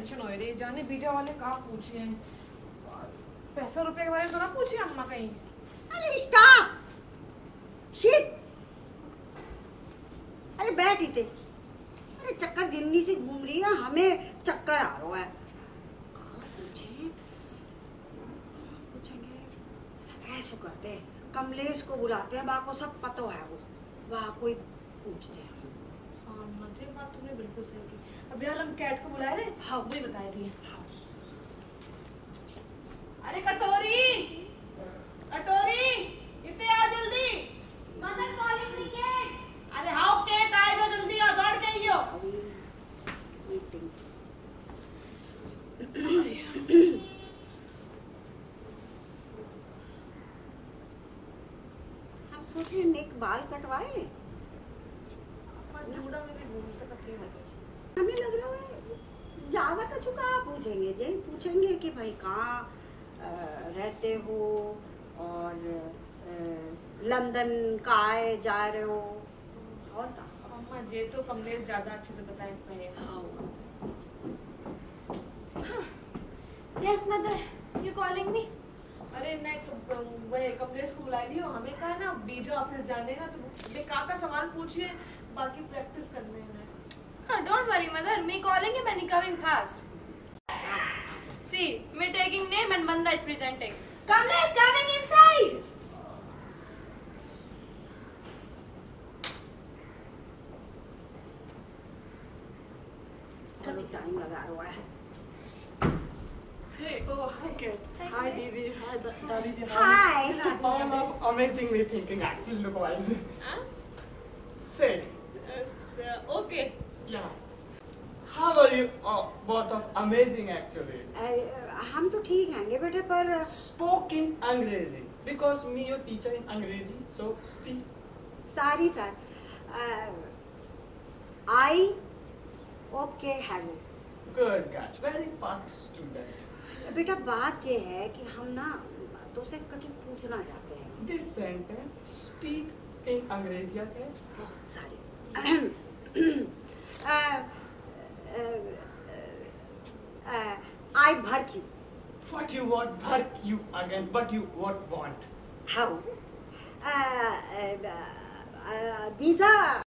Tension हो रही है, जाने बीजा वाले कहाँ पूछे हैं, पैसा रुपए के बारे में तो ना पूछी अम्मा कहीं। अरे स्टॉप शिट, अरे बैठ इते। अरे चक्कर गिन्नी से घूम रही है, हमें चक्कर आ रहा है। कहाँ पूछेंगे, ऐसे करते हैं कमलेश को बुलाते हैं, बाको सब पता है वो, वहाँ कोई पूछते हैं। हाँ मुझे बात तुमने बिल्कुल सही की। अभी हाल हम कैट को बुलाए रहे, हाँ वही बताए दिए। हाँ। अरे कटोरी कटोरी इतने आ जल्दी, मदर कॉलिंग क्रिकेट। अरे हाउ कैट आए जो जल्दी आ, दौड़ के आइयो। हम सोचे नेक बाल कटवाए ले, जूड़ा में भी घूम से कटरी लगी। हमें लग रहा है ज्यादा कछु कहाँ पूछेंगे, जय पूछेंगे कि भाई कहाँ रहते हो और लंदन का आए जा रहे हो, और कहाँ। अम्मा जे तो कमलेश ज्यादा अच्छे से बताए पाए। Yes, mother. You calling me? अरे मैं वही कमलेश को बुला लियो, हमें कहा है ना बीजा ऑफिस जाने ना, तो बेकार का सवाल पूछिए, बाकी प्रैक्टिस करने हैं। Don't worry, mother. Me calling him and he coming fast. See, me taking name and Manda is presenting. Kamlesh coming inside. कभी टाइम लगा रहा है। Hey, oh, hi, Kate. Hi, Didi. Hi, Dali ji. Hi. I'm amazingly thinking, actually, look wise. Huh? Say, Okay. yeah. How are you? Both of amazing, actually. हम तो ठीक हैंगे बेटे, पर Spoke in Angrezi. Because me, your teacher in Angrezi, so speak. Sorry sir I okay hello. Good gosh, very fast student. बेटा बात ये है कि हम ना तो से कुछ पूछना चाहते हैं। This sentence, speak in Angrezi, okay? सारी आई भर क्यों, What you want, work you again, but you what want. How visa